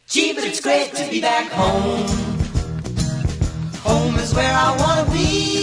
Gee, but it's great to be back home. Home is where I wanna be.